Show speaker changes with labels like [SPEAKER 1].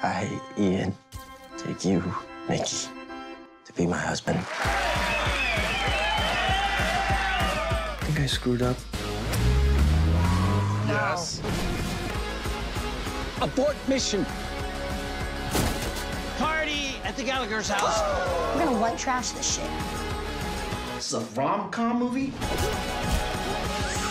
[SPEAKER 1] I, Ian, take you, Mickey, to be my husband. I think I screwed up.
[SPEAKER 2] Yes.
[SPEAKER 3] Abort mission. Party at the Gallagher's house.
[SPEAKER 4] We're gonna white trash this shit.
[SPEAKER 2] This is a rom-com movie?